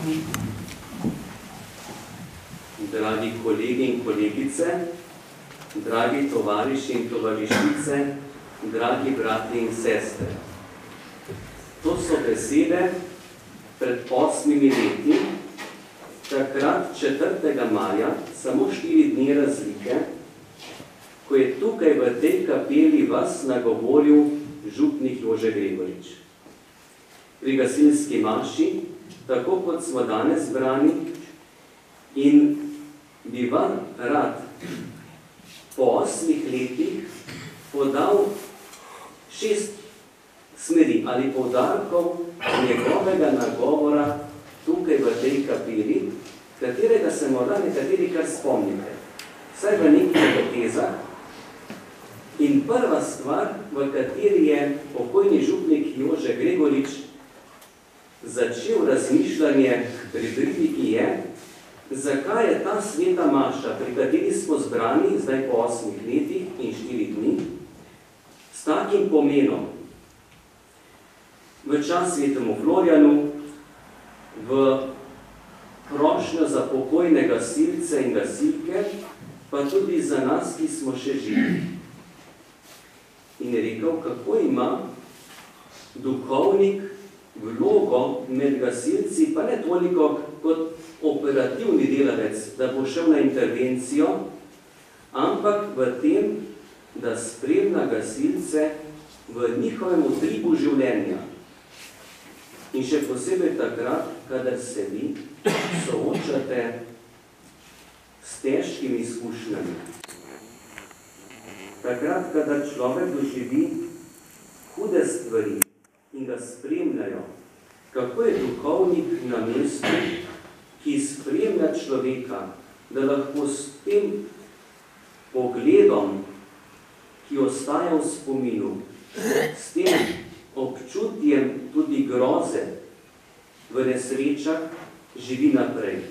Dragi kolegi in kolegice, dragi tovariši in tovarišice, dragi brati in sestre. To so besede pred 8 leti, takrat 4. maja, samo 4 dni razlike, ko je tukaj v tej kapeli vas nagovoril župnik Jože Gregorič. Pri gasilski maši, tako kot smo danes zbrani, in bi vam rad po 8 letih podal 6 smeri ali poudarkov njegovega nagovora tukaj v tej kapeli, katerega se morda nekateri kar spomnite, vsaj v nekaj potezah. In prva stvar, v kateri je pokojni župnik Jože Gregorič začel razmišljanje pri prividiki je, zakaj je ta sveta maša, pri kateri smo zbrani zdaj po 8 letih in 4 dni, s takim pomenom. V čas svetemu Florjanu, v prošnjo za pokojne gasilce in gasilke, pa tudi za nas, ki smo še živi. In je rekel, kako ima duhovnik vlogo med gasilci, pa ne toliko kot operativni delavec, da bo šel na intervencijo, ampak v tem, da spremlja gasilce v njihovem utripu življenja. In še posebej takrat, kadar se vi soočate s težkimi izkušnjami. Takrat, kadar človek doživi hude stvari in ga spremljajo, kako je duhovnik na mestu, ki spremlja človeka, da lahko s tem pogledom, ki ostaja v spominu, s tem občutjem tudi groze v nesrečah živi naprej.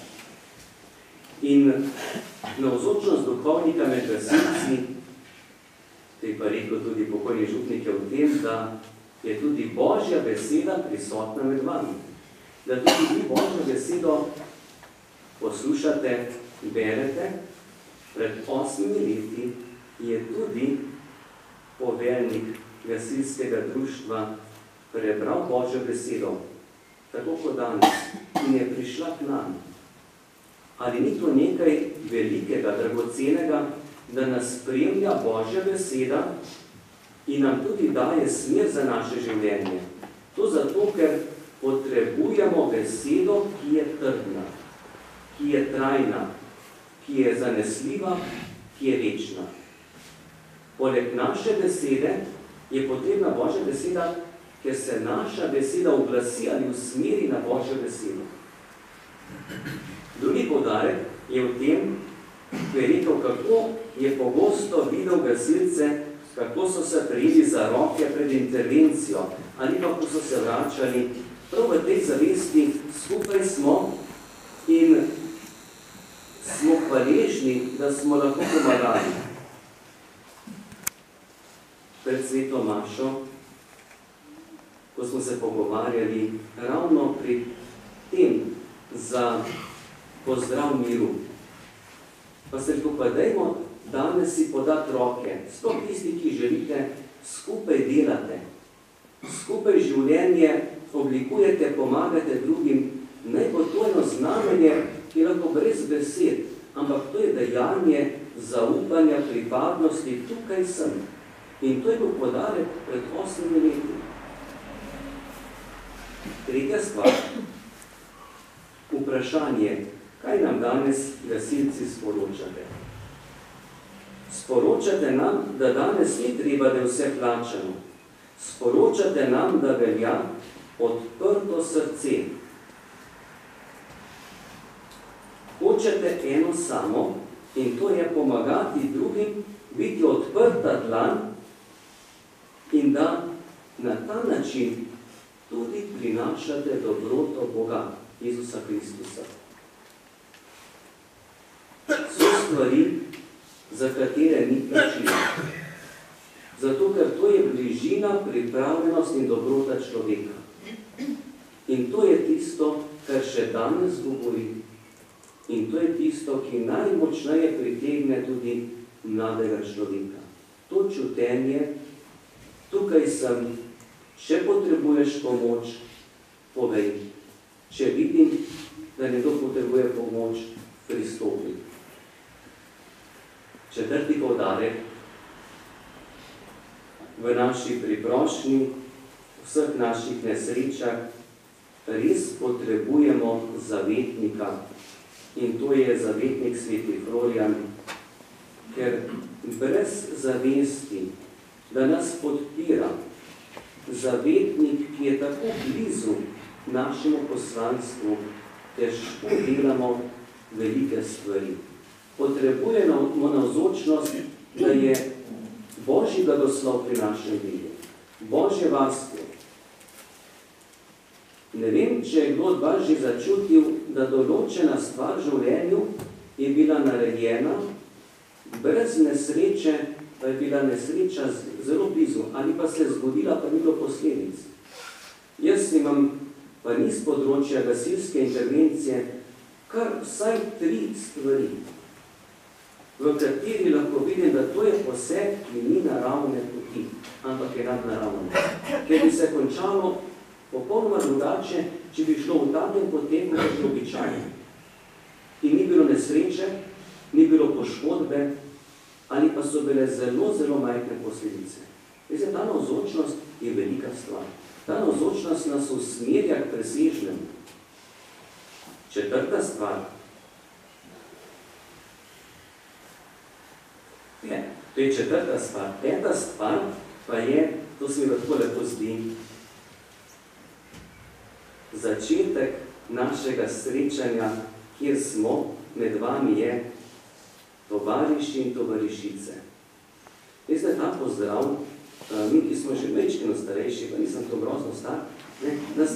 In navzočnost duhovnika med gasilci, te pa rekel tudi pokojni župnik je v tem, da je tudi Božja beseda prisotna med vami. Da tudi vi Božjo besedo poslušate, berete. Pred 8 leti je tudi poveljnik gasilskega društva prebral Božjo besedo, tako kot danes, in je prišla k nam. Ali ni to nekaj velikega, dragocenega, da nas spremlja Božja beseda in nam tudi daje smer za naše življenje? To zato, ker potrebujemo besedo, ki je trdna, ki je trajna, ki je zanesljiva, ki je večna. Poleg naše besede je potrebna Božja beseda, ker se naša beseda oglasi ali usmeri na Božjo besedo. Drugi poudarek je v tem, ko je rekel, kako je pogosto videl gasilce, kako so se prijeli za roke pred intervencijo, ali pa ko so se vračali. Prav v tej zavesti skupaj smo in smo hvaležni, da smo lahko pomagali. Pred sveto mašo, ko smo se pogovarjali ravno pri tem za pozdrav miru. Pa se rekel, pa dajmo danes si podati roke, sploh tisti, ki želite, skupaj delate, skupaj življenje oblikujete, pomagate drugim, naj bo to eno znamenje, ki lahko brez besed, ampak to je dejanje zaupanja, pripadnosti, tukaj sem. In to je bil podarek pred 8 leti. Tretja stvar, vprašanje, kaj nam danes gasilci sporočate? Sporočate nam, da danes ni treba, da je vse plačano. Sporočate nam, da velja odprto srce. Hočete eno samo, in to je pomagati drugim, biti odprta dlan in da na ta način tudi prinašate dobroto Boga, Jezusa Kristusa. So stvari, za katere ni plačila. Zato, ker to je bližina, pripravljenost in dobrota človeka. In In to je tisto, kar še danes govori. In to je tisto, ki najmočneje pritegne tudi mladega človeka. To čutenje, tukaj sem, če potrebuješ pomoč, povej. Če vidim, da nekdo potrebuje pomoč, pristopi. Četrti poudarek. V naši priprošnji, vseh naših nesrečah, res potrebujemo zavetnika. In to je zavetnik sveti Florjan, ker brez zavesti, da nas podpira, zavetnik, ki je tako blizu našemu poslanstvu, težko delamo velike stvari. Potrebujemo navzočnost, da je Božji blagoslov pri našem delu, Božje varstvo. Ne vem, če je kdo od vas že začutil, da določena stvar v življenju je bila narejena, brez nesreče, pa je bila nesreča zelo blizu, ali pa se je zgodila, pa ni bilo posledic. Jaz imam pa ni z področja gasilske intervencije kar vsaj 3 stvari, v kateri lahko vidim, da to je poseg, ki ni naravne poti, ampak je nadnaravne. Ker bi se končalo popolnoma drugače, če bi šlo v takem poteku, kot je običajno. In ni bilo nesreče, ni bilo poškodbe, ali pa so bile zelo, zelo majhne posledice. Veste, ta navzočnost je velika stvar. Ta navzočnost nas usmerja k presežnemu. Četrta stvar. To je četrta stvar. Peta stvar pa je, to se mi tako lepo zdi, začetek našega srečanja, kjer smo, med vami je tovariši in tovarišice. Veste, ta pozdrav, mi, ki smo že večkino starejši, pa nisem to grozno star, nas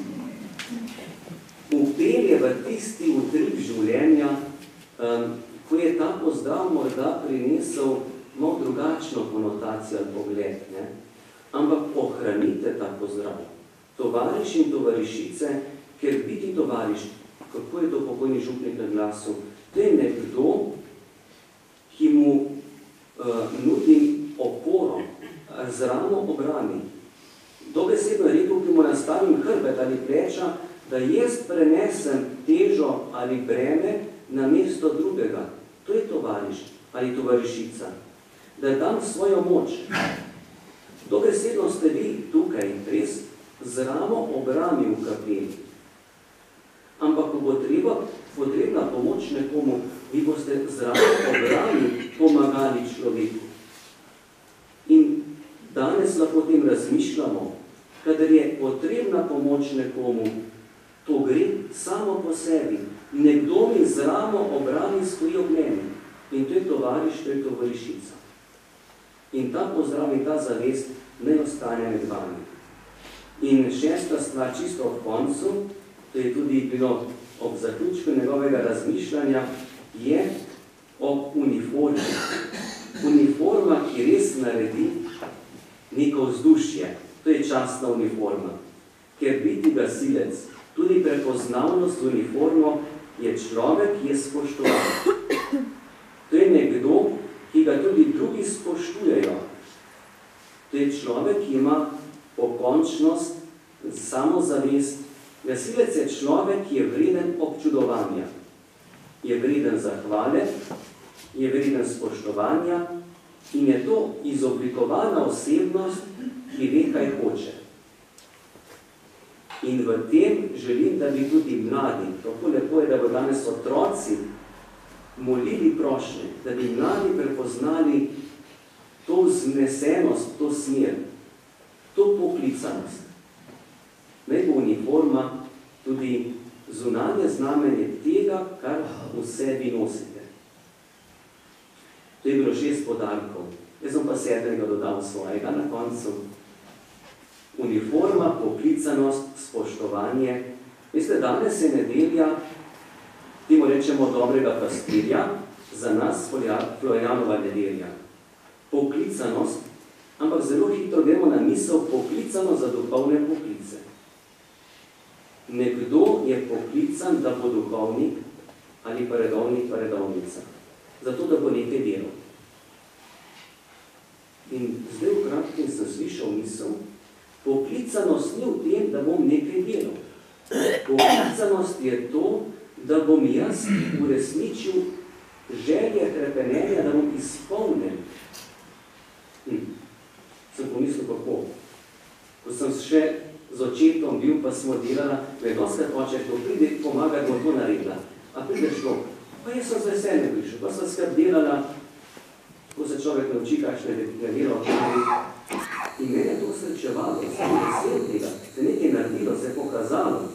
upelje v tisti utrip življenja, ko je ta pozdrav morda prinesel malo drugačno konotacijo ali pogled. Ampak ohranite ta pozdrav. Tovariši in tovarišice, ker biti tovariš, kako je to pokojni župnik na glasu, to je nekdo, ki mu nudi oporo, z ramo obrani. Dobesedno je rekel, ki mu nastavim hrbet ali pleča, da jaz prenesem težo ali breme na mesto drugega. To je tovariš ali tovarišica. Da dam svojo moč. Dobesedno ste vi tukaj res z ramo obrani v kapeli. Ampak ko bo potrebna pomoč nekomu, vi boste z ramo obrani pomagali človeku. In danes lahko o tem razmišljamo, kadar je potrebna pomoč nekomu, to gre samo po sebi. Nekdo mi z ramo obrani stoji ob meni. In to je tovariš, to je tovarišica. In ta pozdrav in ta zavest ne ostane med vami. In šesta stvar, čisto ob koncu, to je tudi bilo ob zaključku njegovega razmišljanja, je ob uniformi. Uniforma, ki res naredi neko vzdušje. To je častna uniforma. Ker biti gasilec, tudi prepoznavnost z uniformo, je človek, ki je spoštovan. To je nekdo, ki ga tudi drugi spoštujejo. To je človek, ki ima pokončnost, samozavest. Gasilec je človek, ki je vreden občudovanja. Je vreden zahvale, je vreden spoštovanja in je to izoblikovana osebnost, ki ve, kaj hoče. In v tem želim, da bi tudi mladi, tako lepo je, da bo danes otroci molili prošnje, da bi mladi prepoznali to vznesenost, to smer, to poklicanost. Naj bo uniforma tudi zunanje znamenje tega, kar v sebi nosite. To je bilo 6 poudarkov. Jaz sem pa 7. dodal svojega na koncu. Uniforma, poklicanost, spoštovanje. Veste, danes je nedelja, temu rečemo dobrega pastirja, za nas Florijanova nedelja. Poklicanost, ampak zelo hitro gremo na misel poklicano za duhovne poklice. Nekdo je poklican, da bo duhovnik ali pa redovnik pa redovnica. Zato, da bo nekaj delal. In zdaj v kratkem sem slišal misel, poklicanost ni v tem, da bom nekaj delal. Poklicanost je to, da bom jaz uresničil želje, hrepenenja, da bom izpolnjen. Sem pomislil, kako. Ko sem še z očetom bil, pa smo delala, vedoskrat oče, ko pride pomagati, bom to naredila. A prideš to? Pa jaz sem z veseljem prišel, pa sem skrb delala, ko se človek nauči, kakšne delo in mene je to srečevalo, sem vesel tega, se nekaj naredilo, se je pokazalo.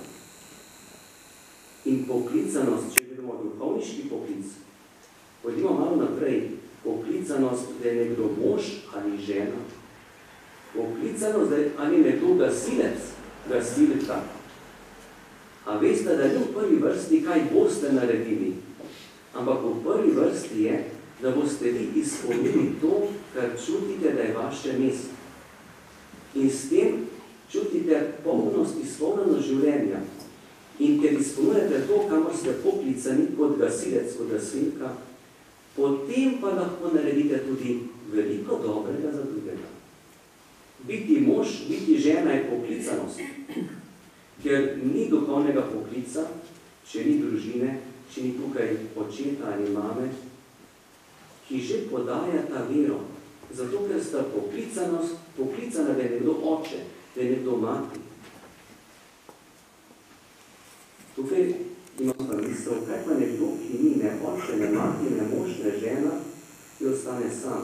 In poklicanost, če vidimo duhovniški poklic, pojdimo malo naprej, poklicanost, da je nekdo mož ali žena, poklicanost, da je ali nekdo gasilec, gasilka. A veste, da ni v prvi vrsti, kaj boste naredili, ampak v prvi vrsti je, da boste vi izpolnili to, kar čutite, da je vaše mesto. In s tem čutite polnost, izpolnjenost življenja. In ker izpolnjujete to, kamor ste poklicani kot gasilec, kot gasilka, potem pa lahko naredite tudi veliko dobrega za drugega. Biti mož, biti žena je poklicanost. Ker ni duhovnega poklica, če ni družine, če ni tukaj očeta ali mame, ki že podaja ta vero. Zato, ker sta poklicana, da je nekdo oče, da je nekdo mati. Tukaj imam pa misel, kaj pa nekdo, ki ni ne oče, ne mati, ne mož, ne žena, ki ostane sam.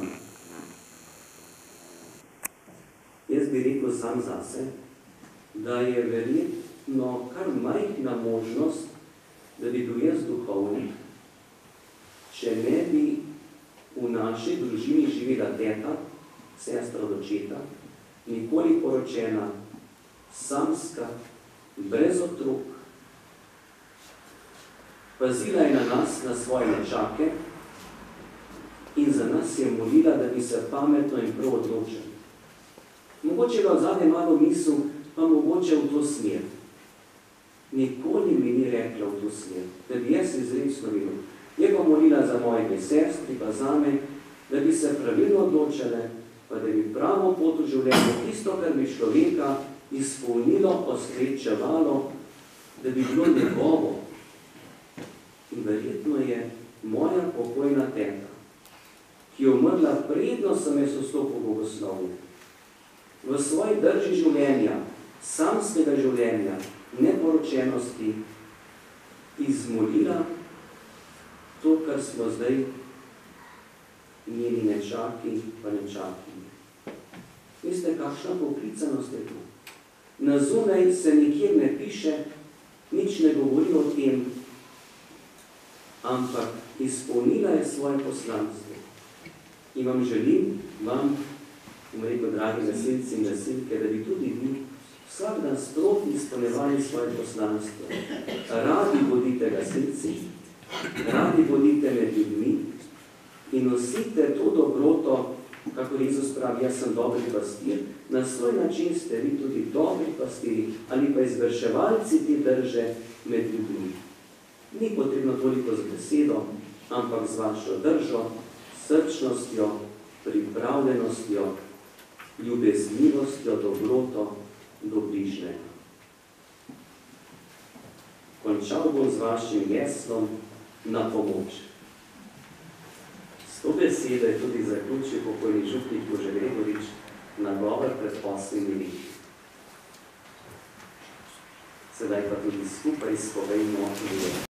Jaz bi rekel sam zase, da je verjetno kar majhna možnost, da bi bil jaz duhovnik, če ne bi v naši družini živela teta, sestra od očeta, nikoli poročena, samska, brez otrok. Pazila je na nas, na svoje nečake in za nas je molila, da bi se pametno in prav odločili. Mogoče ga odzadnje malo misel, pa mogoče v to smer. Nikoli mi ni rekla v to smer, da bi jaz izrecno videl. Je pa molila za moje sestri, pa zame, da bi se pravilno odločile, pa da bi pravo pot v življenju, tisto, kar bi človeka izpolnilo, osrečevalo, da bi bilo njegovo. In verjetno je moja pokojna teta, ki je umrla predno sem jaz vstopil v bogoslovje, v svoji drži življenja, samskega življenja, neporočenosti, izmolila to, kar smo zdaj njeni nečaki pa nečaki. Veste, kakšna poklicanost je to? Na zunaj se nikjer ne piše, nič ne govori o tem, ampak izpolnila je svoje poslanstvo. In vam želim, vam, rekel, dragi gasilci in gasilke, da bi tudi vi vsak dan sproti izpolnjevali svoje poslanstvo. Radi bodite gasilci, radi bodite med ljudmi in nosite to dobroto, kako Jezus pravi, jaz sem dobri pastir, na svoj način ste vi tudi dobri pastiri ali pa izvrševalci te drže med ljudmi. Ni potrebno toliko z besedo, ampak z vašo držo, srčnostjo, pripravljenostjo, ljubezljivostjo, dobroto do bližnjega. Končal bom z vašim geslom na pomoč. S to besedo je tudi zaključil pokojni župnik Jože Gregorič nagovor pred 8 leti. Sedaj pa tudi skupaj spovejmo